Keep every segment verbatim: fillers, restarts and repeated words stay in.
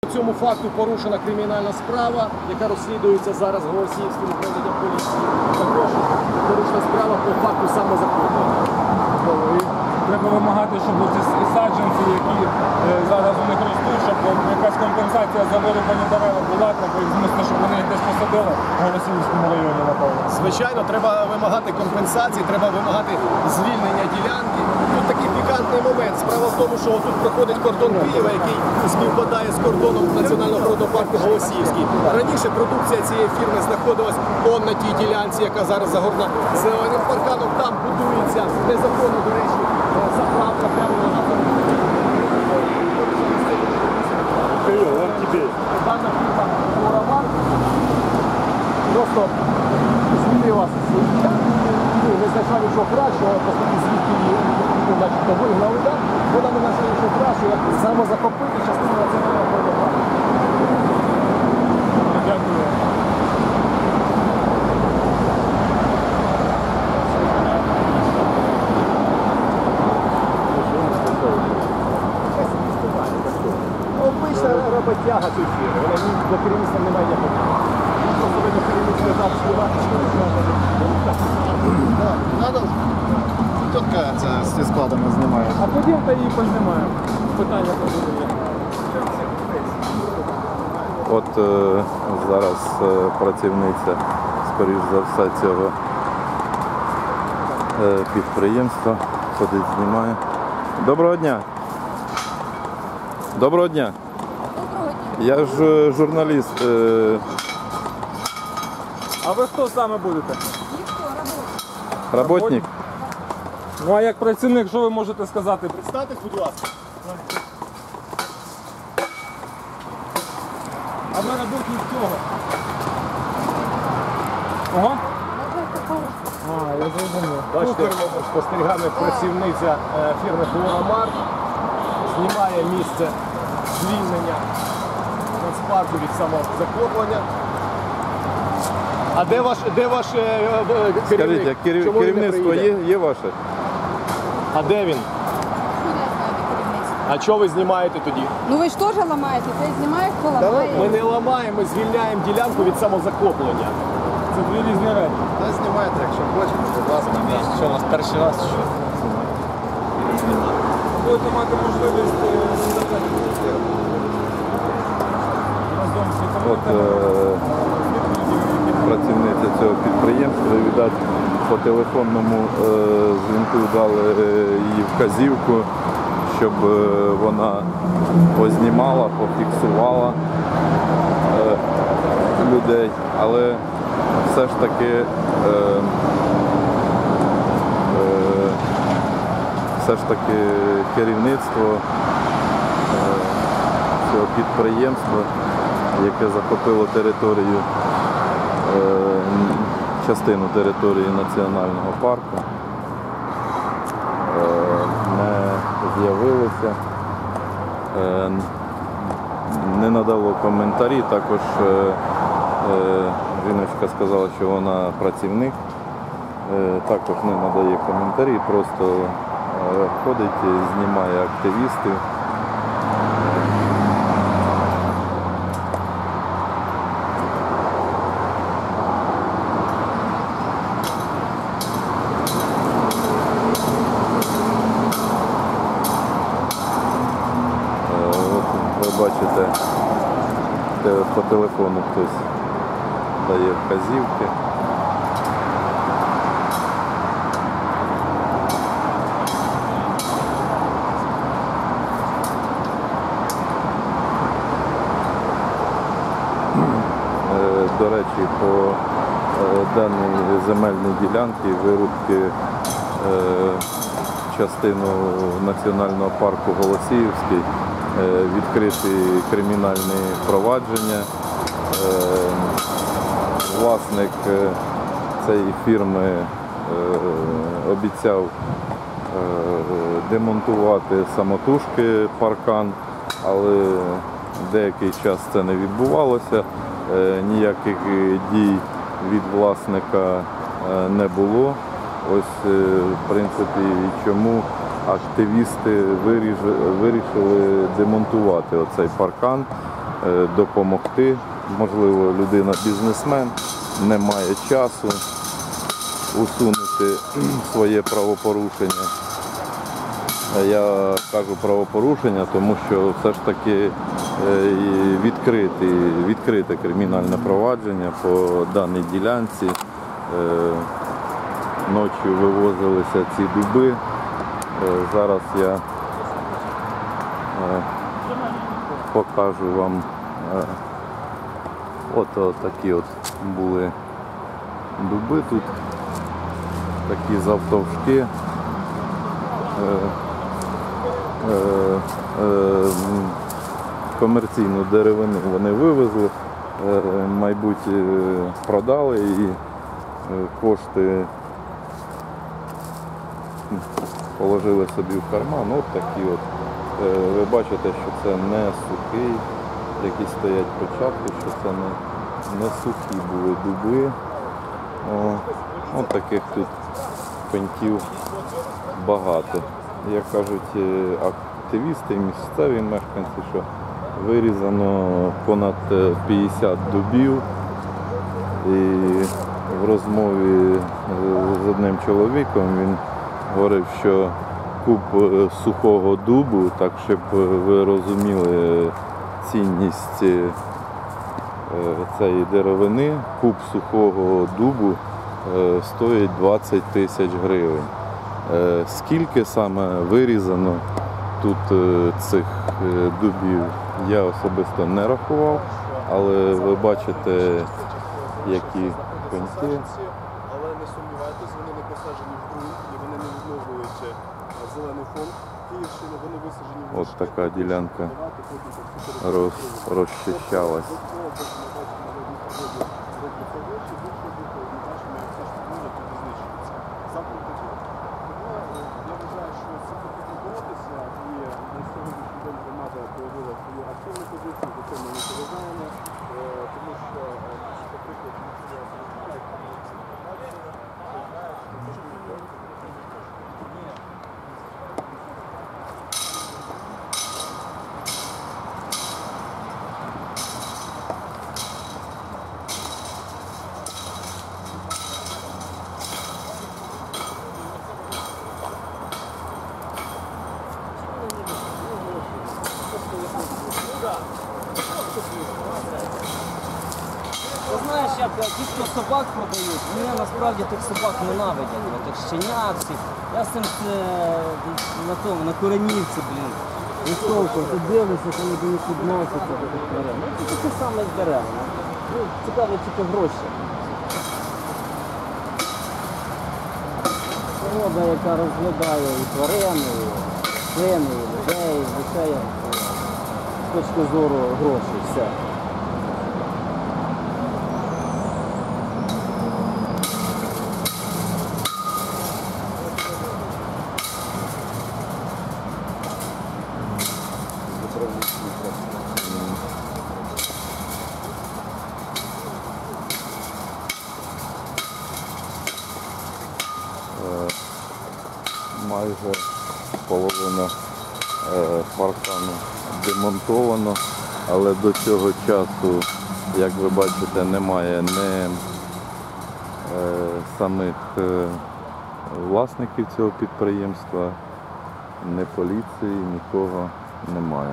цьому факту порушена кримінальна справа, яка розслідується зараз Голосіївським управлінням поліції. Також порушена справа по факту самозахоплення. Треба вимагати, щоб ці саджанці, які е, зараз у них ростуть, щоб якась компенсація за вирубані дерева була, треба їх змусити, щоб вони їх десь посадили в Голосіївському районі, напевно. Звичайно, треба вимагати компенсації, треба вимагати звільнення ділянки. Тут такий пікантний момент. Справа в тому, що тут проходить кордон Києва, який співпадає з кордоном Національного природного парку Голосіївський. Раніше продукція цієї фірми знаходилась он на тій ділянці, яка зараз загорна зеленим парканом. Там будується незаконно, до речі, заправка прямо на дана фірма «Флорамар» просто змінила свої ділянки, не знайшла нічого кращого, просто звідки її начебто вигнали, да? Вона не знайшла нічого кращого, як самозахопити частину національного природного парку. Дякую. Обична роботяга цю фірму, вона до керівництва немає ніякого. Просто видно, керівництво дав співати, що Надо тітка ця зі складами знімає. А ходімте її познімаємо. Питання буде. От е, зараз е, працівниця, скоріш за все, цього е, підприємства ходить, знімає. Доброго дня! Доброго дня! Доброго дня. Я ж е, журналіст. Е, А ви хто саме будете? Ніхто, робота. Работник? Ну а як працівник, що ви можете сказати? Представтесь, будь ласка. А ви роботник цього? Ага. А, я зрозумів. Бачите, спостерігаємо, як працівниця е, фірми «Флорамар» знімає місце звільнення нацпарку від самозахоплення. А де ваш, де ваш е, е, керівник? Скажіть, а керів- Чому він не керівництво приїде? є, є ваше? А де він? Куди знати керівництво? А чого ви знімаєте тоді? Ну ви ж теж ламаєте, це знімає, хто ламає. Ми не ламаємо, ми звільняємо ділянку від самозахоплення. Це дві різні речі. Та знімайте, якщо хочете, будь ласка. Що, у нас перший раз? Що? Будете мати можливість е, разом з От е, працівниця цього підприємства, віддать по телефонному е, дзвінку дали е, їй вказівку, щоб е, вона познімала, пофіксувала е, людей, але все ж таки е, е, все ж таки керівництво е, цього підприємства, яке захопило територію, е, частину території національного парку, е, не з'явилося, е, не надало коментарі. Також е, е, жіночка сказала, що вона працівник, е, також не надає коментарі, просто е, ходить, знімає активістів. Ви бачите, те- по телефону хтось дає вказівки. Е, До речі, по е, даній земельній ділянці вирубки е, частину національного парку Голосіївський е, відкриті кримінальні провадження. Е, Власник е, цієї фірми е, обіцяв е, демонтувати самотужки паркан, але деякий час це не відбувалося. Е, Ніяких дій від власника е, не було. Ось, е, в принципі, чому активісти виріж- вирішили демонтувати оцей паркан. е, допомогти. Можливо, людина бізнесмен, не має часу усунути своє правопорушення. Я кажу правопорушення, тому що все ж таки е, і відкрите, відкрите кримінальне провадження по даній ділянці. Е, Ночі вивозилися ці дуби. Е, Зараз я е, покажу вам. Е, От, от такі от були дуби тут, такі завтовшки. Е, е, е, комерційну деревину вони вивезли, е, мабуть, е, продали і е, кошти положили собі в карман. От такі от. Е, ви бачите, що це не сухий, які стоять початки, що це не, не сухі були дуби. О, от таких тут пеньків багато. Як кажуть е, активісти, місцеві мешканці, що вирізано понад п'ятдесят дубів. І в розмові з одним чоловіком він говорив, що куб сухого дубу, так щоб ви розуміли цінність е, цієї деревини, куб сухого дубу е, стоїть двадцять тисяч гривень. Е, Скільки саме вирізано тут е, цих е, дубів, я особисто не рахував, але ви бачите, які пеньки. Але не сумнівайтесь, вони не посаджені в ґрунт і вони не відновлюють е, зелений фонд Київщини, вони висаджені в От така ділянка роз, розчищалась. Я вважаю, що це потрібно боротися, і на сьогоднішній день громада проявила свою активну позицію, до цього ми не поважаємо, тому що, наприклад, Ти знаєш, як ті, хто собак продають, вони насправді тих собак ненавидять, от тих щенят всіх. Я з цим е, на тому, на Коренівці, блін, вистовкою, ти дивишся, коли до них відносяться до тих тварин. Ну, це таке саме як дерева. Ну, цікаво тільки гроші. Природа, яка розглядає і тварин, і тварин, і людей, і дітей, з точки зору грошей, все. Майже половина е, паркану демонтовано, але до цього часу, як ви бачите, немає не е, самих е, власників цього підприємства, не поліції, нікого немає.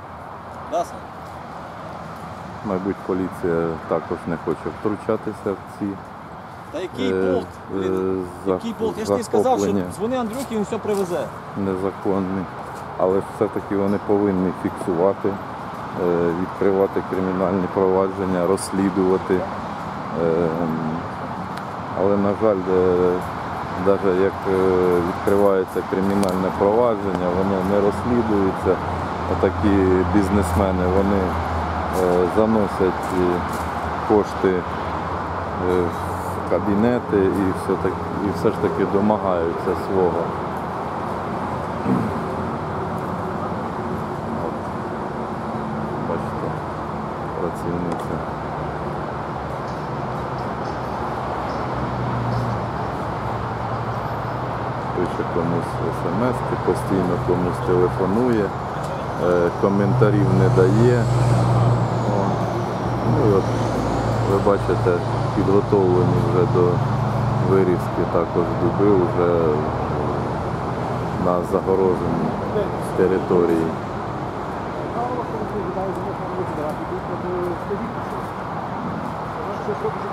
Мабуть, поліція також не хоче втручатися в ці Та який е, болт? Блін, за- який болт? Я ж тобі сказав, що захоплення дзвони Андрюхі, він все привезе. незаконні. Але все-таки вони повинні фіксувати, е, відкривати кримінальні провадження, розслідувати. Е, Але, на жаль, навіть як е, відкривається кримінальне провадження, воно не розслідується. Такі бізнесмени, вони е, заносять е, кошти е, в кабінети і все, так, і все ж таки домагаються свого. Бачите, працівниця. Пише комусь смс-ки, постійно комусь телефонує, е, коментарів не дає. ви бачите, підготовлені вже до вирізки також дуби вже на загороженій території. Що